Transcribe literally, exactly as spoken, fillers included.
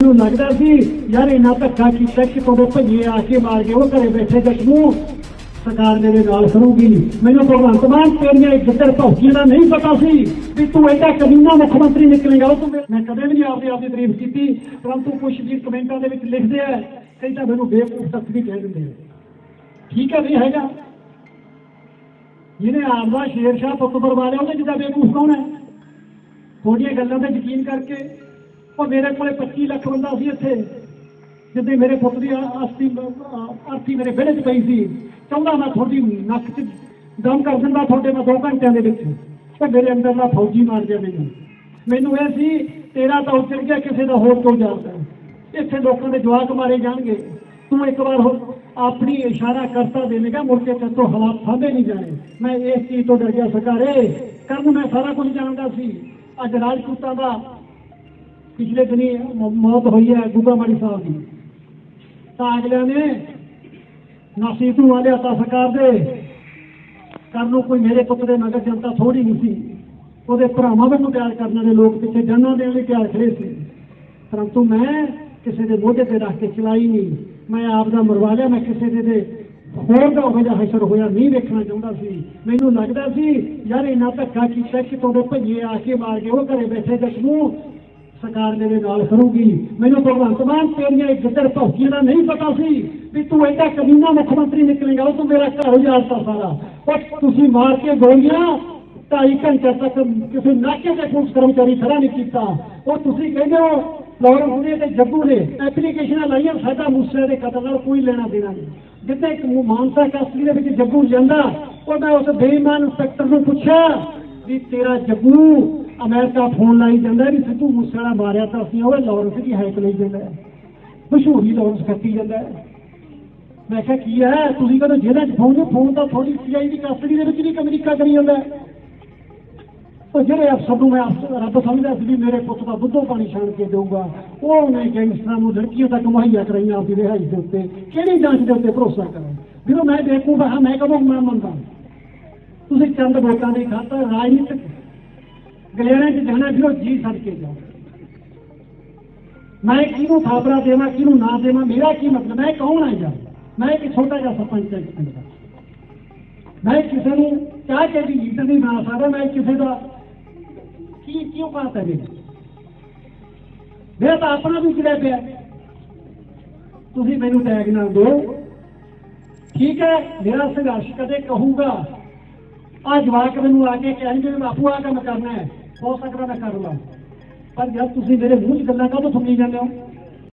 ਮੈਨੂੰ ਲੱਗਦਾ ਸੀ ਯਾਰ ਇੰਨਾ ਧੱਕਾ ਕੀਤਾ ਕਿ ਤੁਹਾਡੇ ਭਈਏ ਆ ਕੇ ਮਾਰ ਕੇ ਉਹ ਘਰੇ ਬੈਠੇ ਜਸ਼ਮੂ ਸਰਕਾਰ ਮੇਰੇ ਨਾਲ ਕਰੂਗੀ। ਮੈਨੂੰ ਭਗਵੰਤ ਮਾਨ ਤੇਰੀਆਂ ਜਿੱਧਰ ਭੌਕੀਆਂ ਦਾ ਨਹੀਂ ਪਤਾ ਸੀ ਵੀ ਤੂੰ ਐਡਾ ਕਮੀਨਾ ਮੁੱਖ ਮੰਤਰੀ ਨਿਕਲੇਗਾ। ਉਹ ਤੂੰ ਮੈਂ ਕਦੇ ਵੀ ਨਹੀਂ ਆਪਦੀ ਆਪਦੀ ਤਾਰੀਫ ਕੀਤੀ, ਪਰੰਤੂ ਕੁਛ ਵੀ ਕਮੈਂਟਾਂ ਦੇ ਵਿੱਚ ਲਿਖਦੇ ਆ ਕਈ ਤਾਂ ਮੈਨੂੰ ਬੇਵਕੂਫ ਤੱਕ ਵੀ ਕਹਿ ਦਿੰਦੇ ਆ। ਠੀਕ ਹੈ ਨਹੀਂ ਹੈਗਾ, ਜਿਹਨੇ ਆਪਦਾ ਸ਼ੇਰ ਸ਼ਾਹ ਪੁੱਤ ਬਰਵਾ ਲਿਆ ਉਹਨੇ ਜਿੱਦਾਂ ਬੇਵਕੂਫ ਕੌਣ ਹੈ? ਥੋੜੀਆਂ ਗੱਲਾਂ ਤੇ ਯਕੀਨ ਕਰਕੇ ਉਹ ਮੇਰੇ ਕੋਲੇ ਪੱਚੀ ਲੱਖ ਬੰਦਾ ਸੀ ਇੱਥੇ ਜਿੱਦੇ ਮੇਰੇ ਪੁੱਤ ਦੀ ਅਸਤੀ ਅਰਥੀ ਮੇਰੇ ਵਿਹੜੇ 'ਚ ਪਈ ਸੀ, ਚਾਹੁੰਦਾ ਮੈਂ ਤੁਹਾਡੀ ਨੱਕ 'ਚ ਦਮ ਕਰ ਦਿੰਦਾ ਤੁਹਾਡੇ ਮੈਂ ਦੋ ਘੰਟਿਆਂ ਦੇ ਵਿੱਚ, ਤੇ ਮੇਰੇ ਅੰਦਰ ਦਾ ਫੌਜੀ ਮਾਰ ਗਿਆ ਮੈਨੂੰ। ਮੈਨੂੰ ਇਹ ਸੀ ਤੇਰਾ ਤਾਂ ਉੱਜੜ ਗਿਆ, ਕਿਸੇ ਦਾ ਹੋਰ ਕੋਈ ਜਾਣਦਾ, ਇੱਥੇ ਲੋਕਾਂ ਦੇ ਜਵਾਕ ਮਾਰੇ ਜਾਣਗੇ, ਤੂੰ ਇੱਕ ਵਾਰ ਹੋ ਆਪਣੀ ਇਸ਼ਾਰਾ ਕਰਤਾ ਦੇਵੇਗਾ, ਮੁੜ ਕੇ ਤੇਤੋਂ ਹਾਲਾਤ ਸਾਂਭੇ ਨਹੀਂ ਜਾਣੇ। ਮੈਂ ਇਸ ਚੀਜ਼ ਤੋਂ ਡਰ ਗਿਆ ਸਰਕਾਰੇ, ਕਰਨ ਮੈਂ ਸਾਰਾ ਕੁਝ ਜਾਣਦਾ ਸੀ। ਅੱਜ ਰਾਜਪੂਤਾਂ ਦਾ ਪਿਛਲੇ ਦਿਨੀ ਮੌਤ ਹੋਈ ਹੈ ਗੁੱਗਾ ਮਾੜੀ ਸਾਹਿਬ ਦੀ, ਤਾਂ ਅਗਲਿਆਂ ਨੇ ਨਾਸੀ ਧੂੰਆਂ ਲਿਆਤਾ ਸਰਕਾਰ ਦੇ ਕਰਨ ਨੂੰ। ਕੋਈ ਮੇਰੇ ਪੁੱਤ ਦੇ ਨਗਰ ਜਨਤਾ ਥੋੜੀ ਨਹੀਂ ਸੀ, ਉਹਦੇ ਭਰਾਵਾਂ ਨੂੰ ਪਿਆਰ ਕਰਨ ਵਾਲੇ ਲੋਕ ਪਿੱਛੇ ਜਾਨਾਂ ਦੇਣ ਲਈ ਤਿਆਰ ਖੜੇ ਸੀ, ਪਰੰਤੂ ਮੈਂ ਕਿਸੇ ਦੇ ਮੋਢੇ ਤੇ ਰੱਖ ਕੇ ਚਲਾਈ ਨਹੀਂ। ਮੈਂ ਆਪ ਦਾ ਮਰਵਾ ਲਿਆ, ਮੈਂ ਕਿਸੇ ਦੇ ਦੇ ਹੋਰ ਦਾ ਉਹੋ ਜਿਹਾ ਹਸ਼ਰ ਹੋਇਆ ਨਹੀਂ ਵੇਖਣਾ ਚਾਹੁੰਦਾ ਸੀ। ਮੈਨੂੰ ਲੱਗਦਾ ਸੀ ਯਾਰ ਇੰਨਾ ਧੱਕਾ ਕੀਤਾ ਕਿ ਤੁਹਾਡੇ ਭਈਏ ਆ ਕੇ ਮਾਰ ਕੇ ਉਹ ਘਰੇ ਬੈਠੇ ਜਸ਼ਮੂ ਸਰਕਾਰ ਮੇਰੇ ਨਾਲ ਕਰੂਗੀ। ਮੈਨੂੰ ਭਗਵੰਤ ਮਾਨ ਤੇਰੀਆਂ ਜਿੱਧਰ ਭੌਕੀਆਂ ਦਾ ਨਹੀਂ ਪਤਾ ਸੀ ਵੀ ਤੂੰ ਐਡਾ ਕਮੀਨਾ ਮੁੱਖ ਮੰਤਰੀ ਨਿਕਲੇਗਾ। ਉਹ ਤੂੰ ਮੇਰਾ ਘਰ ਉਜਾੜਤਾ ਸਾਰਾ। ਉਹ ਤੁਸੀਂ ਮਾਰ ਕੇ ਗੋਲੀਆਂ ਢਾਈ ਘੰਟੇ ਤੱਕ ਕਿਸੇ ਨਾਕੇ ਤੇ ਪੁਲਿਸ ਕਰਮਚਾਰੀ ਖੜਾ ਨਹੀਂ ਕੀਤਾ। ਉਹ ਤੁਸੀਂ ਕਹਿੰਦੇ ਹੋ ਲਾਹੌਰ ਨੇ ਤੇ ਜੱਗੂ ਨੇ ਐਪਲੀਕੇਸ਼ਨਾਂ ਲਾਈਆਂ, ਸਾਡਾ ਮੂਸੇ ਦੇ ਕਤਲ ਨਾਲ ਕੋਈ ਲੈਣਾ ਦੇਣਾ ਨਹੀਂ। ਜਿੱਥੇ ਇੱਕ ਮਾਨਸਾ ਕਸਬੇ ਦੇ ਵਿੱਚ ਜੱਗੂ ਜਾਂਦਾ, ਉਹ ਮੈਂ ਉਸ ਬੇਈਮਾਨ ਇੰਸਪੈਕਟਰ ਨੂੰ ਪੁੱਛਿਆ ਵੀ ਤੇਰਾ ਜੱਗੂ ਅਮਰੀਕਾ ਫੋਨ ਲਾਈ ਜਾਂਦਾ ਵੀ ਸਿੱਧੂ ਮੂਸੇਵਾਲਾ ਮਾਰਿਆ ਤਾਂ ਅਸੀਂ ਉਹ ਲਾਹੌਰ ਦੀ ਹਾਈਕ ਲਈ ਜਾਂਦਾ, ਮਸ਼ਹੂਰੀ ਲਾਹੌਰ ਖੱਟੀ ਜਾਂਦਾ। ਮੈਂ ਕਿਹਾ ਕੀ ਹੈ ਤੁਸੀਂ ਕਹਿੰਦੇ ਜਿਹਨਾਂ 'ਚ ਫੋਨ ਫੋਨ ਤਾਂ ਥੋੜੀ ਸੀ ਆਈ ਦੀ ਕਸਟਡੀ ਦੇ ਵਿੱਚ ਵੀ ਅਮਰੀਕਾ ਕਰੀ ਜਾਂਦਾ। ਉਹ ਜਿਹੜੇ ਅਫਸਰ ਨੂੰ ਮੈਂ ਰੱਬ ਸਮਝਦਾ ਸੀ ਵੀ ਮੇਰੇ ਪੁੱਤ ਦਾ ਦੁੱਧੋਂ ਪਾਣੀ ਛਾਣ ਕੇ ਦੇਊਗਾ, ਉਹਨੇ ਗੈਂਗਸਟਰਾਂ ਨੂੰ ਲੜਕੀਆਂ ਤੱਕ ਮੁਹੱਈਆ ਕਰਾਈਆਂ ਆਪਦੀ ਰਿਹਾਈ ਦੇ ਉੱਤੇ। ਕਿਹੜੀ ਜਾਂਚ ਦੇ ਉੱਤੇ ਭਰੋਸਾ ਕਰਾਂ ਜਦੋਂ ਮੈਂ ਦੇਖੂਗਾ ਹਾਂ ਮੈਂ ਕਦੋਂ ਮੈਂ ਮੰਨਦਾ। ਤੁਸੀਂ ਚੰਦ ਵੋਟਾਂ ਦੀ ਖਾਤਰ ਰਾਜਨੀਤਿਕ ਗਲੇਰਿਆਂ 'ਚ ਜਾਣਾ ਫਿਰ ਜੀ ਸੜ ਕੇ ਜਾਓ। ਮੈਂ ਕਿਹਨੂੰ ਥਾਪੜਾ ਦੇਵਾਂ ਕਿਹਨੂੰ ਨਾ ਦੇਵਾਂ ਮੇਰਾ ਕੀ ਮਤਲਬ? ਮੈਂ ਕੌਣ ਆ ਯਾਰ? ਮੈਂ ਇੱਕ ਛੋਟਾ ਜਿਹਾ ਸਰਪੰਚ ਹਾਂ ਪਿੰਡ ਦਾ, ਮੈਂ ਕਿਸੇ ਨੂੰ ਚਾਹ ਕੇ ਵੀ ਲੀਡਰ ਨਹੀਂ ਬਣਾ ਸਕਦਾ। ਮੈਂ ਕਿਸੇ ਦਾ ਕੀ ਕਿਉਂ ਬਾਤ ਹੈ? ਮੇਰਾ ਤਾਂ ਆਪਣਾ ਵੀ ਚੜਿਆ ਪਿਆ। ਤੁਸੀਂ ਮੈਨੂੰ ਟੈਗ ਨਾ ਦਿਓ, ਠੀਕ ਹੈ? ਮੇਰਾ ਸੰਘਰਸ਼ ਕਦੇ ਕਹੂਗਾ ਆ ਜਵਾਕ ਮੈਨੂੰ ਆ ਕੇ ਕਹਿਣਗੇ ਬਾਪੂ ਆ ਕੰਮ ਕਰਨਾ ਹੈ, ਹੋ ਸਕਦਾ ਮੈਂ ਕਰ ਲਾਂ, ਪਰ ਜਦ ਤੁਸੀਂ ਮੇਰੇ ਮੂੰਹ 'ਚ ਗੱਲਾਂ ਕਾਹਤੋਂ ਸੁਣੀ ਜਾਂਦੇ ਹੋ?